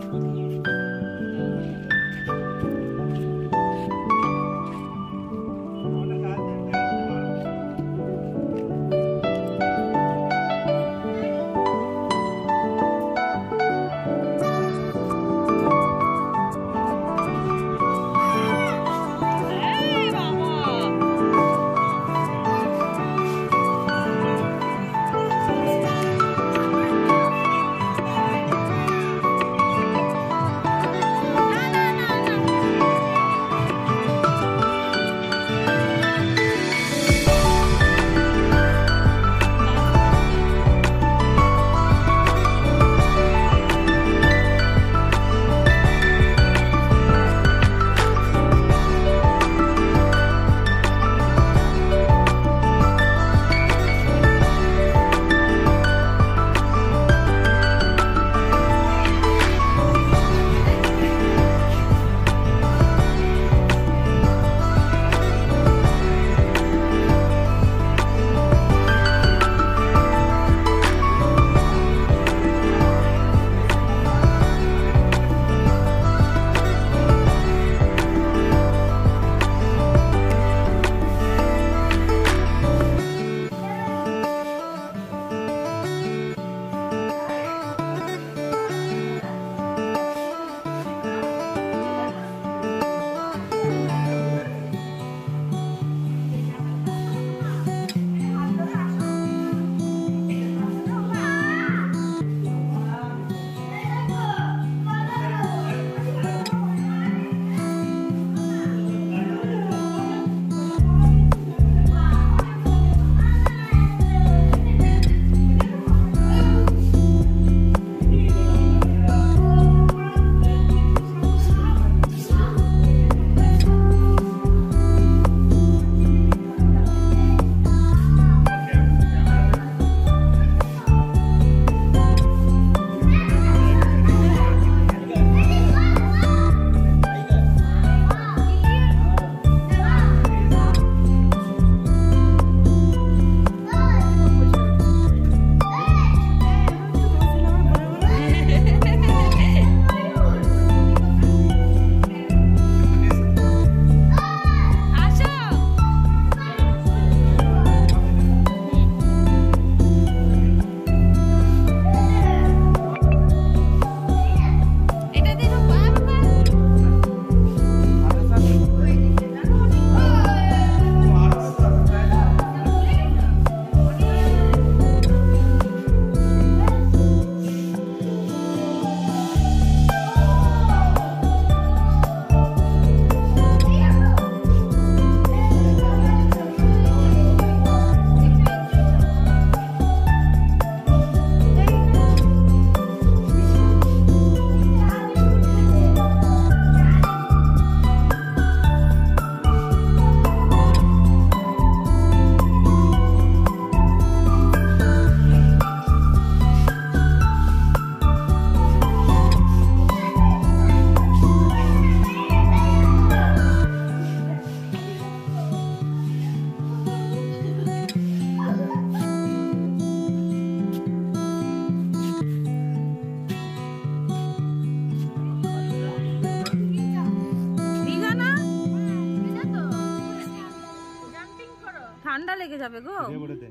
ঠান্ডা লেগে যাবে গো।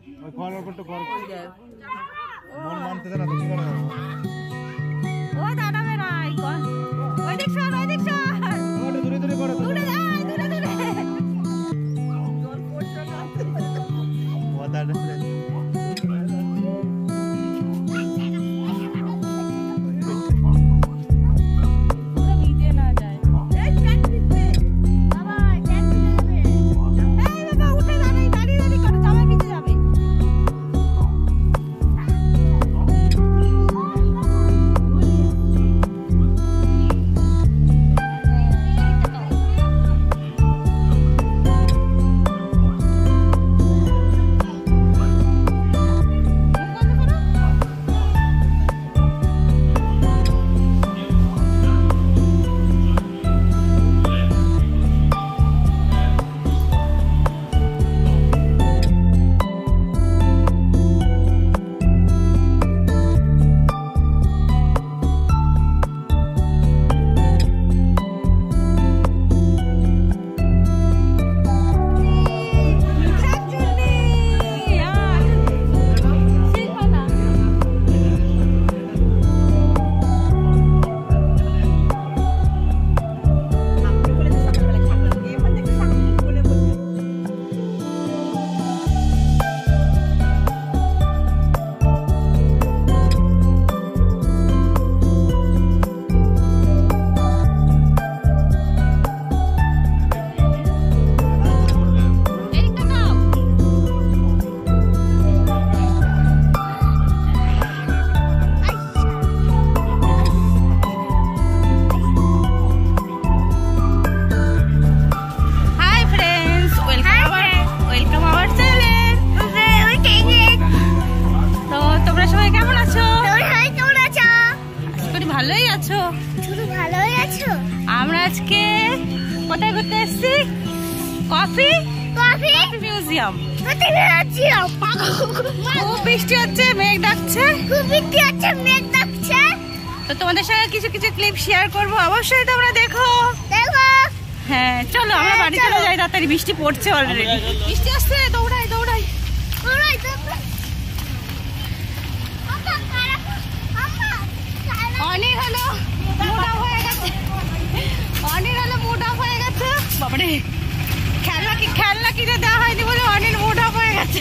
ও দাঁড়াবে না, ওই দিক সর, ওই দিক সর, দূরে দূরে করো, দূরে যাই, দূরে দূরে। জল পড়ছে না, ও দাঁড়াবে। ভালোই আছো? আমরা আজকে কোথায় ঘুরতে এসেছি? Coffee museum. খুব বৃষ্টি হচ্ছে, মেঘ ডাকছে। তো তোমাদের সঙ্গে কিছু কিছু ক্লিপ শেয়ার করবো, অবশ্যই তোমরা দেখো। হ্যাঁ চলো আমরা বাড়ি চলে যাই তাড়াতাড়ি, বৃষ্টি পড়ছে অলরেডি। বৃষ্টি আসছে, দৌড়াই। অনেক হলো মুড অফ হয়ে গেছে। বাবারে খেলনা কিনে দেওয়া হয়নি বলে অনেক মুড অফ হয়ে গেছে।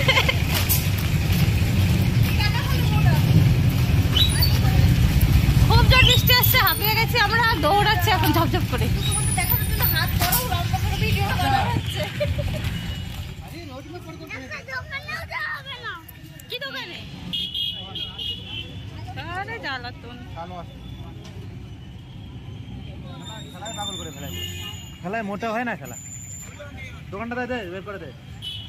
খুব জোর বৃষ্টি আসছে, হাঁপিয়ে গেছি আমরা, দৌড়াচ্ছি এখন ঝপঝপ করে। কি দোকানে? জ্বালাতন খেলায় মোটা হয় না, খেলা দোকানটা দে, বের করে দে।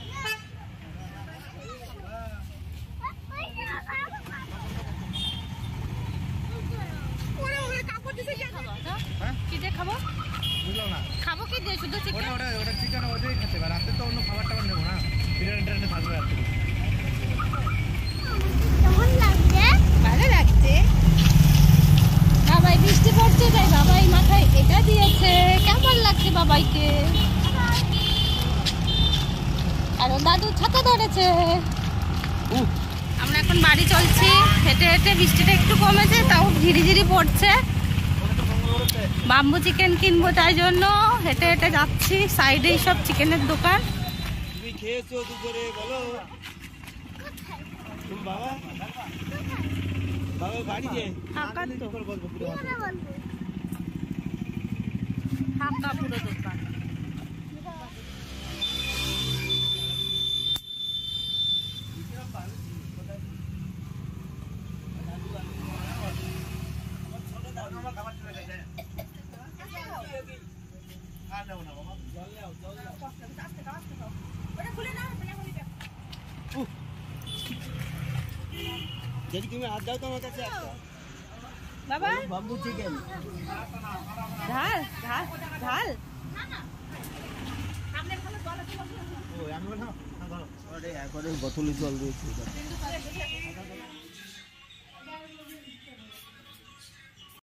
কি দিয়ে খাবো? খাবো কি দিয়ে? শুধু চিকেন? ওটা চিকেন ওটাই খেতে পারে, রাতে তো অন্য খাবার টাবার নেবো না, ট্রেনে থাকবে রাত্রে। ভালো লাগছে। বাবাই বৃষ্টি পড়ছে, তাই বাবাই মাথায় এটা দিয়েছে। কেমন লাগছে বাবাইকে? আর দাদু ছাতা ধরেছে। আমরা এখন বাড়ি চলছি হেঁটে হেঁটে, বৃষ্টিটা একটু কমেছে, তাও ঝিরিঝিরি পড়ছে। বাম্বু চিকেন কিনবো, তাই জন্য হেঁটে হেঁটে যাচ্ছি। সাইডেই সব চিকেনের দোকান। তুমি খেয়েছো দুপুরে? বলো বাবা, বাবা বাড়ি যে ফাঁকা তো, ফাঁকা পুরো দোকান। যদি তুমি হাত দাও তো আমার কাছে বাবা বাম্বু চিকেন ঢাল ঢাল ঢাল। ও আমি বললাম বোতলে জল দিয়েছি।